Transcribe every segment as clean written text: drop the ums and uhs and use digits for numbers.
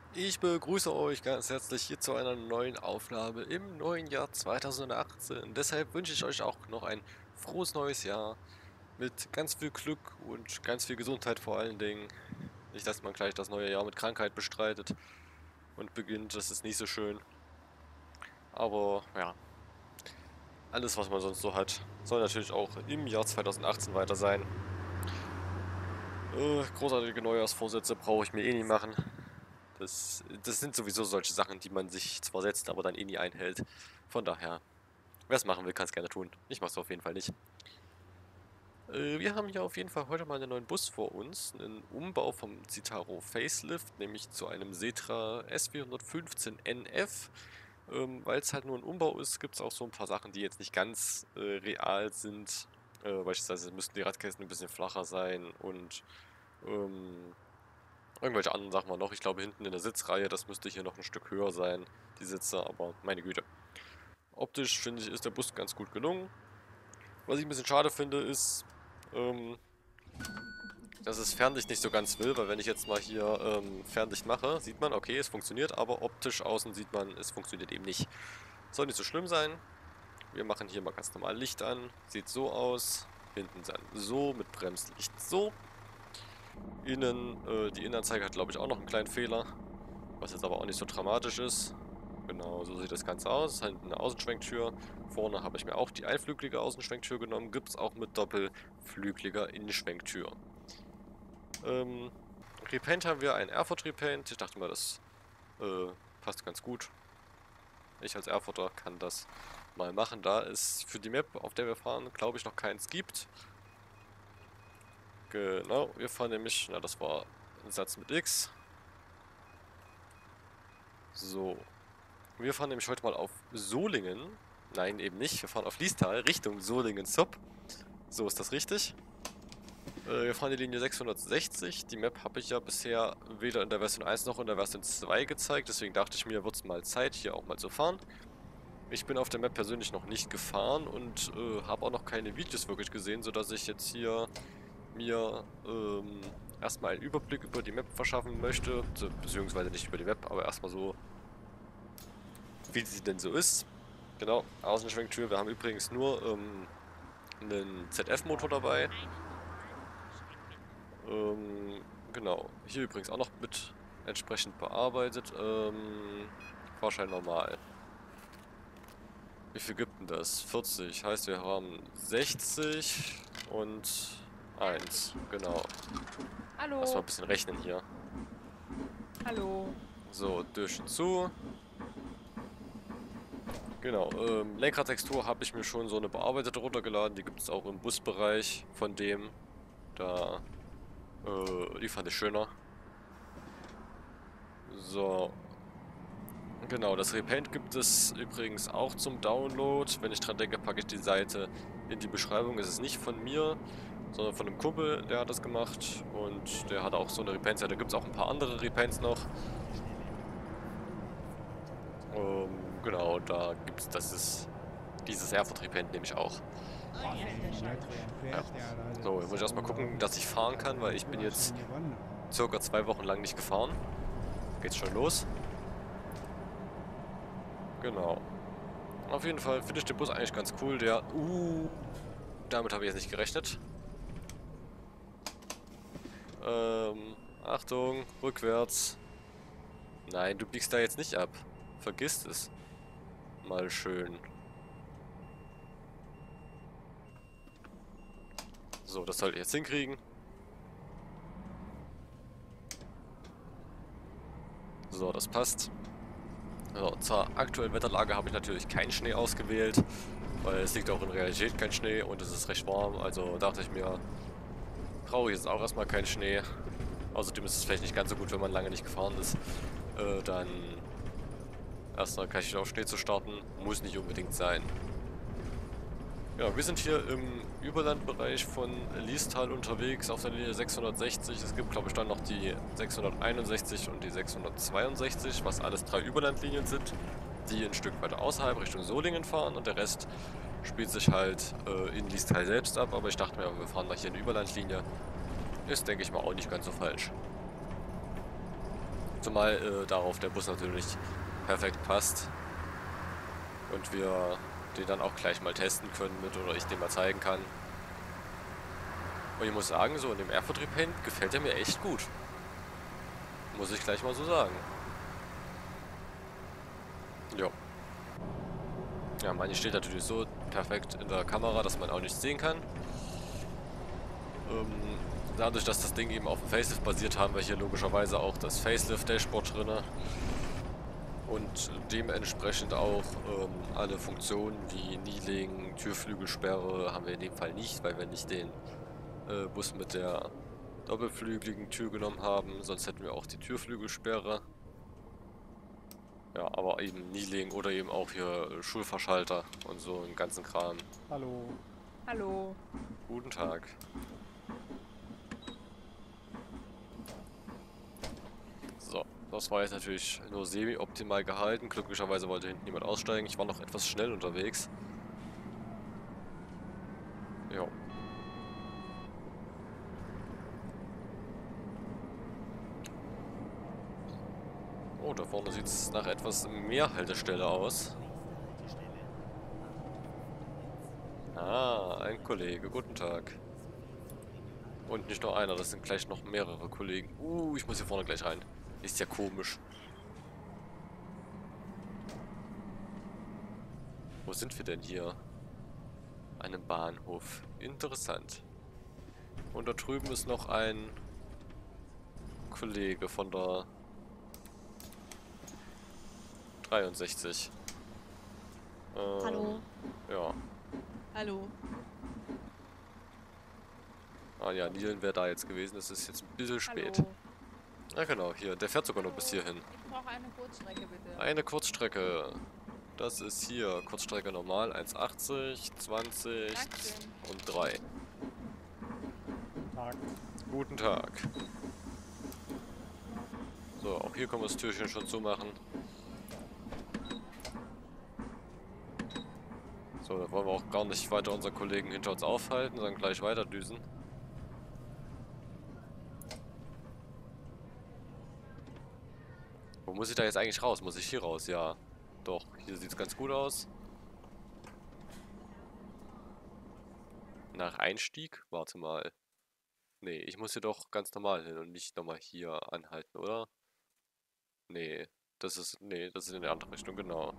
Ich begrüße euch ganz herzlich hier zu einer neuen Aufnahme im neuen Jahr 2018. Deshalb wünsche ich euch auch noch ein frohes neues Jahr mit ganz viel Glück und ganz viel Gesundheit vor allen Dingen. Nicht, dass man gleich das neue Jahr mit Krankheit bestreitet und beginnt, das ist nicht so schön. Aber ja, alles was man sonst so hat, soll natürlich auch im Jahr 2018 weiter sein. Großartige Neujahrsvorsätze brauche ich mir eh nicht machen. Das sind sowieso solche Sachen, die man sich zwar setzt, aber dann eh nie einhält. Von daher, wer es machen will, kann es gerne tun. Ich mache es auf jeden Fall nicht. Wir haben hier auf jeden Fall heute mal einen neuen Bus vor uns. Einen Umbau vom Citaro Facelift, nämlich zu einem Setra S415 NF. Weil es halt nur ein Umbau ist, gibt es auch so ein paar Sachen, die jetzt nicht ganz real sind. Beispielsweise müssten die Radkästen ein bisschen flacher sein und ähm, irgendwelche anderen Sachen waren noch. Ich glaube, hinten in der Sitzreihe, das müsste hier noch ein Stück höher sein, die Sitze, aber meine Güte. Optisch, finde ich, ist der Bus ganz gut gelungen. Was ich ein bisschen schade finde, ist, ähm, dass es Fernlicht nicht so ganz will, weil wenn ich jetzt mal hier Fernlicht mache, sieht man, okay, es funktioniert, aber optisch außen sieht man, es funktioniert eben nicht. Soll nicht so schlimm sein. Wir machen hier mal ganz normal Licht an. Sieht so aus. Hinten dann so, mit Bremslicht so. Innen, die Innenanzeige hat glaube ich auch noch einen kleinen Fehler. Was jetzt aber auch nicht so dramatisch ist. Genau, so sieht das Ganze aus. Hinten eine Außenschwenktür. Vorne habe ich mir auch die einflügelige Außenschwenktür genommen. Gibt es auch mit doppelflügeliger Innenschwenktür. Repaint haben wir ein Erfurt Repaint. Ich dachte mal, das passt ganz gut. Ich als Erfurter kann das mal machen, da es für die Map, auf der wir fahren, glaube ich noch keins gibt. Genau, wir fahren nämlich, na das war ein Satz mit X. So, wir fahren nämlich heute mal auf Solingen. Nein, eben nicht. Wir fahren auf Liestal, Richtung Solingen-Zopp. So ist das richtig. Wir fahren die Linie 660. Die Map habe ich ja bisher weder in der Version 1 noch in der Version 2 gezeigt. Deswegen dachte ich mir, wird es mal Zeit, hier auch mal zu fahren. Ich bin auf der Map persönlich noch nicht gefahren und habe auch noch keine Videos wirklich gesehen, sodass ich jetzt hier mir erstmal einen Überblick über die Map verschaffen möchte. Beziehungsweise nicht über die Map, aber erstmal so, wie sie denn so ist. Genau, Außenschwenktür. Wir haben übrigens nur einen ZF-Motor dabei. Genau, hier übrigens auch noch mit entsprechend bearbeitet. Fahrschein normal. Wie viel gibt denn das? 40. Heißt, wir haben 60 und 1. Genau. Erstmal Hallo. ein bisschen rechnen hier. Hallo. So, durch und zu. Genau, Lenkrad-Textur habe ich mir schon so eine bearbeitete runtergeladen. Die gibt es auch im Busbereich von dem. Da, die fand ich schöner. So. Genau, das Repaint gibt es übrigens auch zum Download. Wenn ich dran denke, packe ich die Seite in die Beschreibung. Es ist nicht von mir, sondern von einem Kumpel, der hat das gemacht. Und der hat auch so eine Repaint-Seite. Da gibt es auch ein paar andere Repaints noch. Genau, da gibt es, das ist dieses Erfurt Repaint nehme ich auch. Ja. So, jetzt muss ich erstmal gucken, dass ich fahren kann, weil ich bin jetzt circa 2 Wochen lang nicht gefahren. Geht's schon los. Genau. Auf jeden Fall finde ich den Bus eigentlich ganz cool. Der, damit habe ich jetzt nicht gerechnet. Achtung, rückwärts. Nein, du biegst da jetzt nicht ab. Vergiss es. Mal schön. So, das sollte ich jetzt hinkriegen. So, das passt. So, zur aktuellen Wetterlage habe ich natürlich keinen Schnee ausgewählt, weil es liegt auch in Realität kein Schnee und es ist recht warm. Also dachte ich mir, brauche ich jetzt auch erstmal keinen Schnee. Außerdem ist es vielleicht nicht ganz so gut, wenn man lange nicht gefahren ist. Dann erstmal kann ich auf Schnee zu starten. Muss nicht unbedingt sein. Ja, wir sind hier im Überlandbereich von Liestal unterwegs auf der Linie 660. Es gibt, glaube ich, dann noch die 661 und die 662, was alles 3 Überlandlinien sind, die ein Stück weiter außerhalb Richtung Solingen fahren und der Rest spielt sich halt in Liestal selbst ab. Aber ich dachte mir, wir fahren mal hier eine Überlandlinie. Ist, denke ich mal, auch nicht ganz so falsch. Zumal darauf der Bus natürlich perfekt passt. Und wir den dann auch gleich mal testen können mit, oder ich den mal zeigen kann. Und ich muss sagen, so in dem Airvertrieb Paint gefällt er mir echt gut. Muss ich gleich mal so sagen. Ja. Ja, meine steht natürlich so perfekt in der Kamera, dass man auch nichts sehen kann. Dadurch, dass das Ding eben auf dem Facelift basiert, haben wir hier logischerweise auch das Facelift-Dashboard drin. Und dementsprechend auch alle Funktionen wie Kneeling, Türflügelsperre haben wir in dem Fall nicht, weil wir nicht den Bus mit der doppelflügeligen Tür genommen haben. Sonst hätten wir auch die Türflügelsperre. Ja, aber eben Kneeling oder eben auch hier Schulverschalter und so einen ganzen Kram. Hallo. Hallo. Guten Tag. So, das war jetzt natürlich nur semi-optimal gehalten. Glücklicherweise wollte hinten niemand aussteigen. Ich war noch etwas schnell unterwegs. Jo. Oh, da vorne sieht es nach etwas mehr Haltestelle aus. Ah, ein Kollege. Guten Tag. Und nicht nur einer, das sind gleich noch mehrere Kollegen. Ich muss hier vorne gleich rein. Ist ja komisch. Wo sind wir denn hier? Einem Bahnhof. Interessant. Und da drüben ist noch ein Kollege von der 63. Hallo. Ja. Hallo. Ah ja, Nielen wäre da jetzt gewesen. Das ist jetzt ein bisschen spät. Hallo. Ja genau, hier. Der fährt sogar noch bis hierhin. Ich brauche eine Kurzstrecke, bitte. Eine Kurzstrecke. Das ist hier. Kurzstrecke normal. 1,80, 20 Dankeschön. und 3. Tag. Guten Tag. So, auch hier können wir das Türchen schon zumachen. So, da wollen wir auch gar nicht weiter unseren Kollegen hinter uns aufhalten, sondern gleich weiter düsen. Wo muss ich da jetzt eigentlich raus? Muss ich hier raus? Ja. Doch, hier sieht es ganz gut aus. Nach Einstieg? Warte mal. Nee, ich muss hier doch ganz normal hin und nicht nochmal hier anhalten, oder? Nee, das ist in die andere Richtung, genau.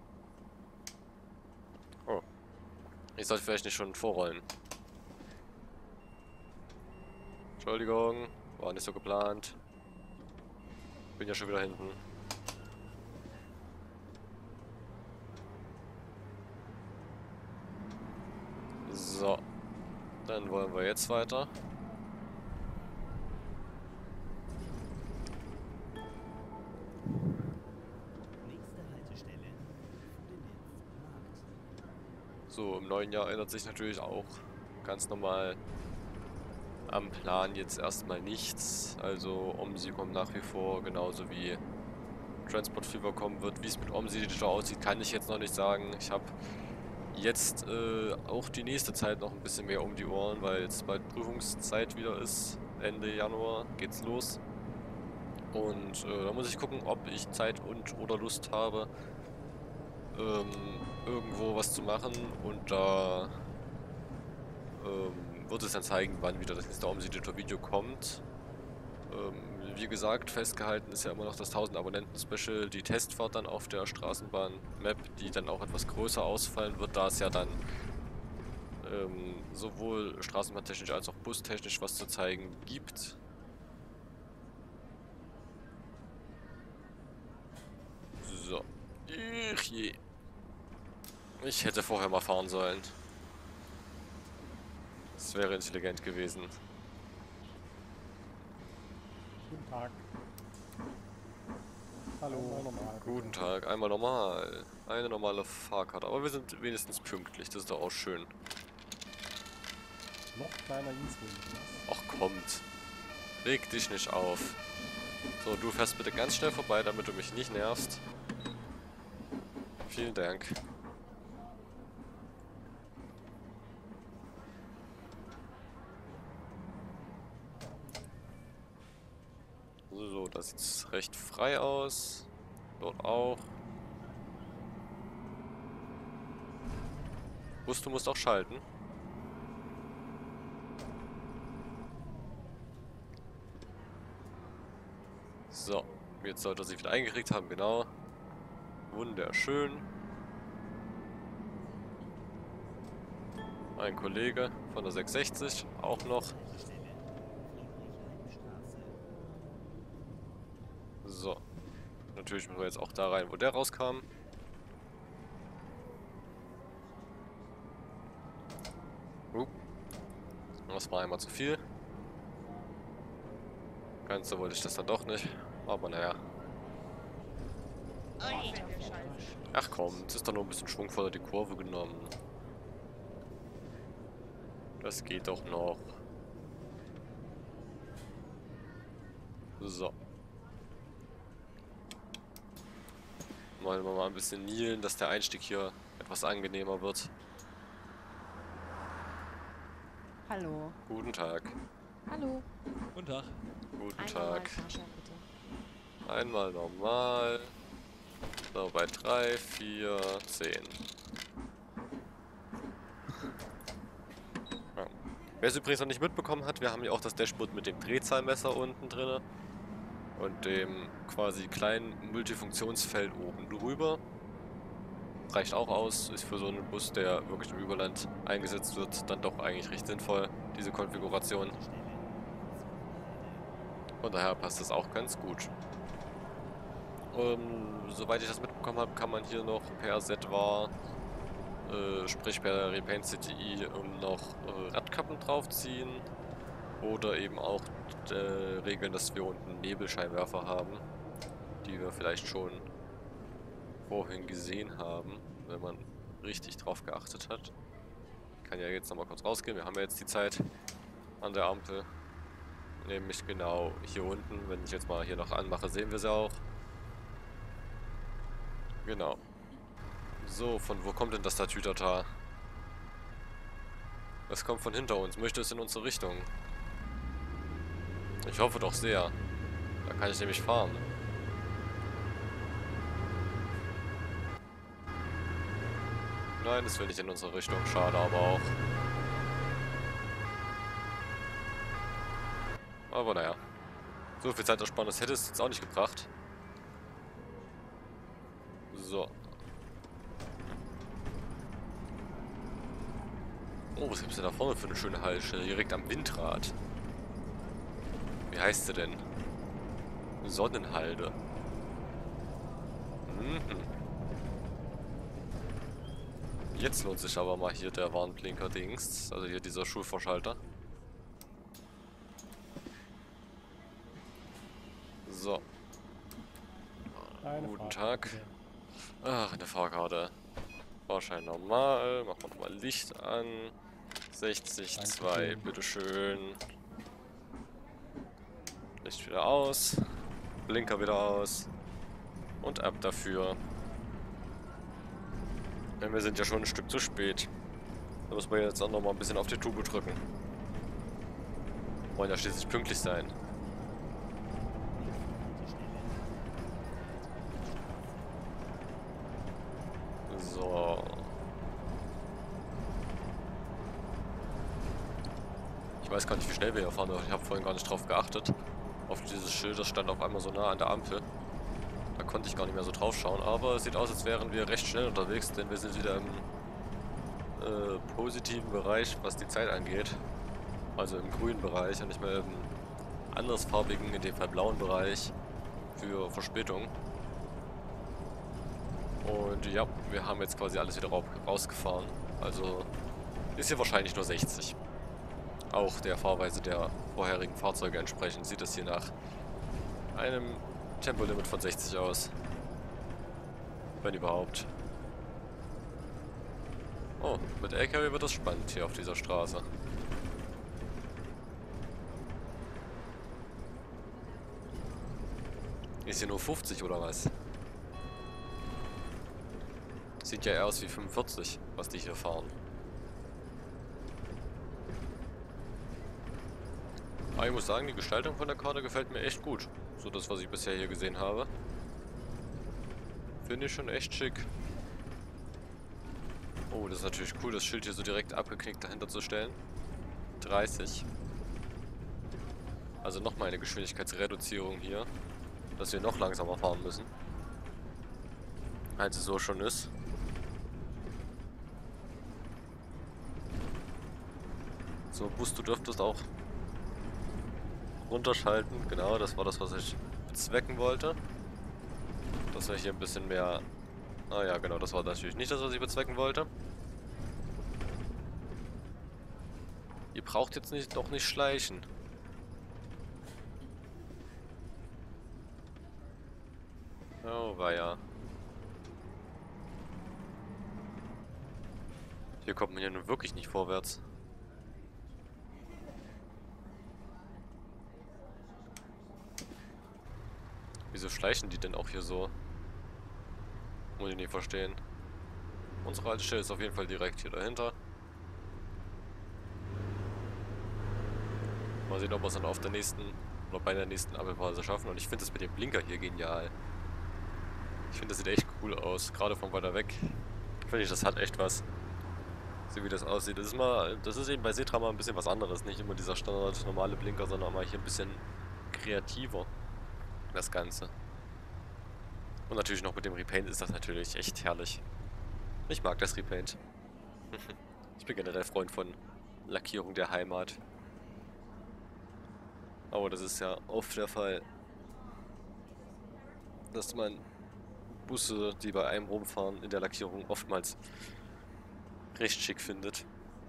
Oh. Ich sollte vielleicht nicht schon vorrollen. Entschuldigung, war nicht so geplant. Bin ja schon wieder hinten. So. Dann wollen wir jetzt weiter. So, im neuen Jahr ändert sich natürlich auch ganz normal am Plan jetzt erstmal nichts. Also OMSI kommt nach wie vor, genauso wie Transport Fever kommen wird. Wie es mit OMSI Editor aussieht, kann ich jetzt noch nicht sagen. Ich habe jetzt auch die nächste Zeit noch ein bisschen mehr um die Ohren, weil jetzt bald Prüfungszeit wieder ist. Ende Januar geht's los. Und da muss ich gucken, ob ich Zeit und oder Lust habe, irgendwo was zu machen. Und da wird es dann zeigen, wann wieder das nächste OMSI-Editor-Video kommt. Wie gesagt, festgehalten ist ja immer noch das 1000 Abonnenten-Special, die Testfahrt dann auf der Straßenbahn-Map, die dann auch etwas größer ausfallen wird, da es ja dann sowohl straßenbahntechnisch als auch bustechnisch was zu zeigen gibt. So. Ich hätte vorher mal fahren sollen. Das wäre intelligent gewesen. Guten Tag. Hallo. Normal. Guten Tag, einmal normal. Eine normale Fahrkarte. Aber wir sind wenigstens pünktlich, das ist doch auch schön. Noch kleiner Dienstweg. Ach kommt. Reg dich nicht auf. So, du fährst bitte ganz schnell vorbei, damit du mich nicht nervst. Vielen Dank. So, da da sieht es recht frei aus. Dort auch. Bus, du musst auch schalten. So, jetzt sollte er sich wieder eingekriegt haben, genau. Wunderschön. Ein Kollege von der 660, auch noch. So. Natürlich müssen wir jetzt auch da rein, wo der rauskam. Das war einmal zu viel. Ganz so wollte ich das dann doch nicht. Aber naja. Ach komm, jetzt ist doch nur ein bisschen schwungvoller die Kurve genommen. Das geht doch noch. So. Wollen wir mal ein bisschen kneelen, dass der Einstieg hier etwas angenehmer wird. Hallo. Guten Tag. Hallo. Guten Tag. Guten Einmal Tag. Fahrschein, bitte. Einmal normal. So, bei 3, 4, 10. Ja. Wer es übrigens noch nicht mitbekommen hat, wir haben ja auch das Dashboard mit dem Drehzahlmesser unten drin. Und dem quasi kleinen Multifunktionsfeld oben drüber. Reicht auch aus, ist für so einen Bus, der wirklich im Überland eingesetzt wird, dann doch eigentlich recht sinnvoll, diese Konfiguration. Von daher passt das auch ganz gut. Soweit ich das mitbekommen habe, kann man hier noch per ZWAR, sprich per Repaint CTI, noch Radkappen draufziehen. Oder eben auch regeln, dass wir unten Nebelscheinwerfer haben, die wir vielleicht schon vorhin gesehen haben, wenn man richtig drauf geachtet hat. Ich kann ja jetzt nochmal kurz rausgehen, wir haben ja jetzt die Zeit an der Ampel. Nämlich genau hier unten, wenn ich jetzt mal hier noch anmache, sehen wir sie auch. Genau. So, von wo kommt denn das Tatütata? Es kommt von hinter uns, möchte es in unsere Richtung. Ich hoffe doch sehr. Da kann ich nämlich fahren. Nein, das will nicht in unsere Richtung. Schade aber auch. Aber naja. So viel Zeitersparnis hätte es jetzt auch nicht gebracht. So. Oh, was gibt's denn da vorne für eine schöne Haltestelle? Direkt am Windrad. Wie heißt sie denn? Sonnenhalde. Mhm. Jetzt lohnt sich aber mal hier der Warnblinker-Dings. Also hier dieser Schulvorschalter. So. Guten Tag. Ach, eine Fahrkarte. Fahrschein normal. Machen wir nochmal Licht an. 60,2, bitteschön. Licht wieder aus. Blinker wieder aus. Und ab dafür. Denn wir sind ja schon ein Stück zu spät. Da müssen wir jetzt auch noch mal ein bisschen auf die Tube drücken. Wollen ja schließlich pünktlich sein. So. Ich weiß gar nicht, wie schnell wir hier fahren. Ich habe vorhin gar nicht drauf geachtet. Auf dieses Schild, das stand auf einmal so nah an der Ampel. Da konnte ich gar nicht mehr so drauf schauen. Aber es sieht aus, als wären wir recht schnell unterwegs, denn wir sind wieder im positiven Bereich, was die Zeit angeht. Also im grünen Bereich und nicht mehr im andersfarbigen, in dem Fall blauen Bereich für Verspätung. Und ja, wir haben jetzt quasi alles wieder rausgefahren. Also ist hier wahrscheinlich nur 60. Auch der Fahrweise der vorherigen Fahrzeuge entsprechend sieht es hier nach einem Tempolimit von 60 aus. Wenn überhaupt. Oh, mit LKW wird das spannend hier auf dieser Straße. Ist hier nur 50 oder was? Sieht ja eher aus wie 45, was die hier fahren. Aber ich muss sagen, die Gestaltung von der Karte gefällt mir echt gut. So das, was ich bisher hier gesehen habe. Finde ich schon echt schick. Oh, das ist natürlich cool, das Schild hier so direkt abgeknickt dahinter zu stellen. 30. Also nochmal eine Geschwindigkeitsreduzierung hier. Dass wir noch langsamer fahren müssen. Als es so schon ist. So, Bus, du dürftest auch runterschalten. Genau, das war das, was ich bezwecken wollte. Dass wir hier ein bisschen mehr... Ah ja, genau, das war natürlich nicht das, was ich bezwecken wollte. Ihr braucht jetzt doch nicht schleichen. Oh, war ja. Hier kommt man ja nun wirklich nicht vorwärts. Wieso schleichen die denn auch hier so? Muss ich nicht verstehen. Unsere Haltestelle ist auf jeden Fall direkt hier dahinter. Mal sehen, ob wir es dann auf der nächsten oder bei der nächsten Ampelphase schaffen. Und ich finde das mit dem Blinker hier genial. Ich finde, das sieht echt cool aus. Gerade von weiter weg. Finde ich, das hat echt was. So wie das aussieht. Das ist eben bei Setra mal ein bisschen was anderes. Nicht immer dieser Standard normale Blinker, sondern mal hier ein bisschen kreativer. Das Ganze. Und natürlich noch mit dem Repaint ist das natürlich echt herrlich. Ich mag das Repaint. Ich bin generell Freund von Lackierung der Heimat. Aber das ist ja oft der Fall, dass man Busse, die bei einem rumfahren, in der Lackierung oftmals recht schick findet.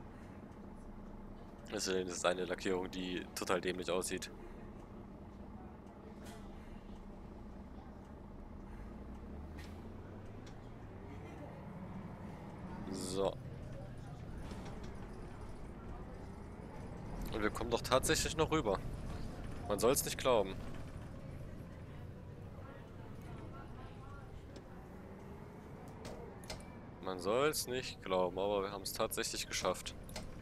Das ist eine Lackierung, die total dämlich aussieht. So. Und wir kommen doch tatsächlich noch rüber. Man soll es nicht glauben. Man soll es nicht glauben, aber wir haben es tatsächlich geschafft.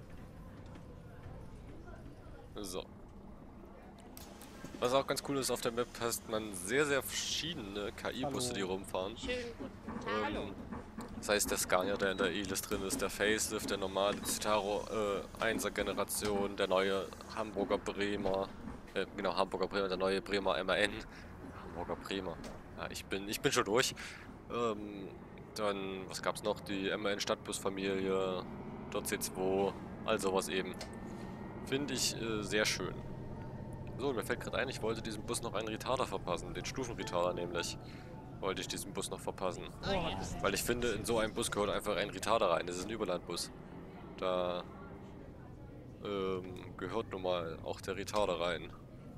So. Was auch ganz cool ist, auf der Map hast man sehr, sehr verschiedene KI-Busse, die rumfahren. Schönen guten Tag. Hallo. Das heißt, der Scania, der in der E-List drin ist, der Facelift, der normale Citaro 1er Generation, der neue Hamburger Bremer, genau, Hamburger Bremer, der neue Bremer MAN. Hamburger Bremer. Ja, ich bin schon durch. Dann, was gab's noch? Die MAN Stadtbusfamilie, der C2, all sowas eben. Finde ich sehr schön. So, mir fällt gerade ein, ich wollte diesem Bus noch einen Retarder verpassen, den Stufenretarder nämlich. Wollte ich diesem Bus noch verpassen. Weil ich finde, in so einem Bus gehört einfach ein Retarder rein. Das ist ein Überlandbus. Da gehört nun mal auch der Retarder rein.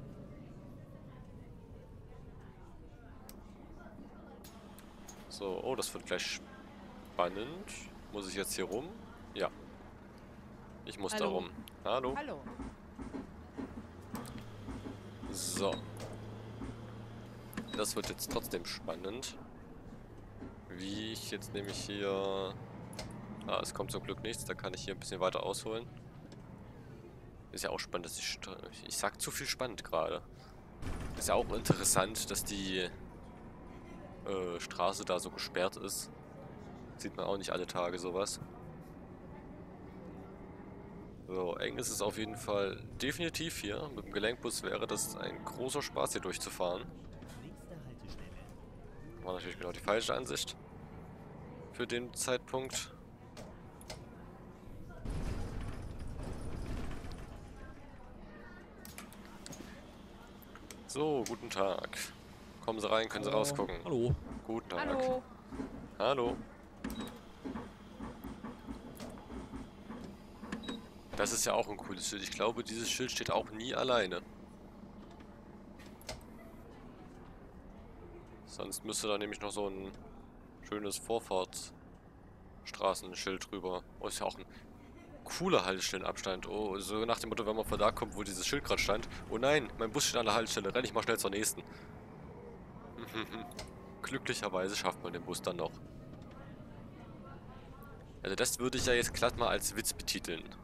So, oh, das wird gleich spannend. Muss ich jetzt hier rum? Ja. Ich muss da rum. Hallo? Hallo. So. Das wird jetzt trotzdem spannend. Wie ich jetzt nämlich hier... Ah, es kommt zum Glück nichts. Da kann ich hier ein bisschen weiter ausholen. Ist ja auch spannend, dass ich sag zu viel spannend gerade. Ist ja auch interessant, dass die Straße da so gesperrt ist. Sieht man auch nicht alle Tage sowas. So, eng ist es auf jeden Fall definitiv hier. Mit dem Gelenkbus wäre das ein großer Spaß hier durchzufahren. War natürlich genau die falsche Ansicht für den Zeitpunkt. So, guten Tag. Kommen Sie rein, können Sie rausgucken. Hallo. Guten Tag. Hallo. Hallo. Das ist ja auch ein cooles Schild. Ich glaube, dieses Schild steht auch nie alleine. Sonst müsste da nämlich noch so ein schönes Vorfahrtsstraßenschild drüber. Oh, ist ja auch ein cooler Haltestellenabstand. Oh, so nach dem Motto, wenn man von da kommt, wo dieses Schild gerade stand. Oh nein, mein Bus steht an der Haltestelle. Renn ich mal schnell zur nächsten. Glücklicherweise schafft man den Bus dann noch. Also das würde ich ja jetzt glatt mal als Witz betiteln.